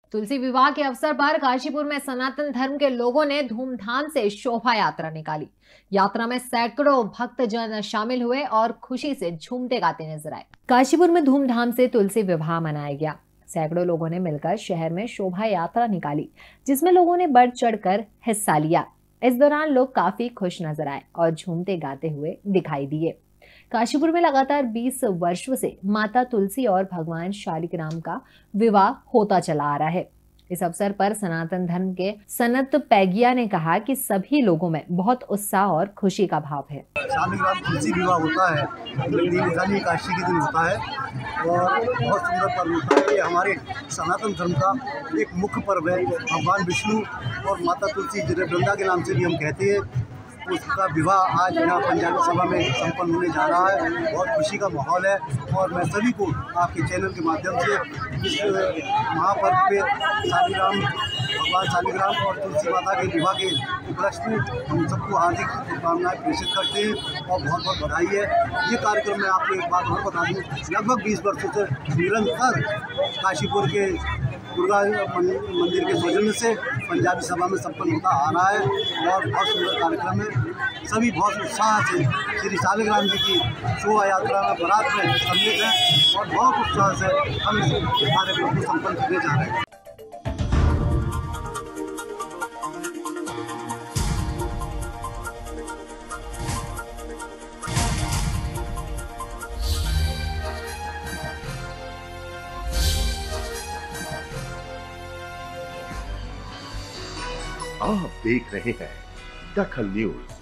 तुलसी विवाह के अवसर पर काशीपुर में सनातन धर्म के लोगों ने धूमधाम से शोभा यात्रा निकाली। यात्रा में सैकड़ों भक्तजन शामिल हुए और खुशी से झूमते गाते नजर आए। काशीपुर में धूमधाम से तुलसी विवाह मनाया गया। सैकड़ों लोगों ने मिलकर शहर में शोभा यात्रा निकाली, जिसमें लोगों ने बढ़ चढ़कर हिस्सा लिया। इस दौरान लोग काफी खुश नजर आए और झूमते गाते हुए दिखाई दिए। काशीपुर में लगातार 20 वर्षों से माता तुलसी और भगवान शालिग्राम का विवाह होता चला आ रहा है। इस अवसर पर सनातन धर्म के सनत पैगिया ने कहा कि सभी लोगों में बहुत उत्साह और खुशी का भाव है। शालिग्राम तुलसी विवाह होता है, निराली काशी के दिन होता है और बहुत सुंदर पर्व होता है। ये हमारे सनातन धर्म का एक मुख्य पर्व है। भगवान विष्णु और माता तुलसी, जिन्हें वृंदा के नाम से भी हम कहते हैं, उसका विवाह आज यहाँ पंजाबी सभा में संपन्न होने जा रहा है। बहुत खुशी का माहौल है और मैं सभी को आपके चैनल के माध्यम से इस महापर्व पे भगवान शालिग्राम और तुलसी माता के विवाह के उपलक्ष्य में हम सबको हार्दिक शुभकामनाएं प्रेषित करते हैं और बहुत बहुत बधाई है। ये कार्यक्रम मैं आपको एक बात और बता दूँ, लगभग 20 वर्षों से निरंतर काशीपुर के दुर्गा मंदिर के सौजन्य से पंजाबी सभा में संपन्न होता आ रहा है और बहुत सुंदर कार्यक्रम है। सभी बहुत उत्साह से श्री शालिग्राम जी की शोभा यात्रा में बारात में सम्मिलित हैं और बहुत उत्साह से हम इस कार्यक्रम को संपन्न करने जा रहे हैं। आप देख रहे हैं दखल न्यूज।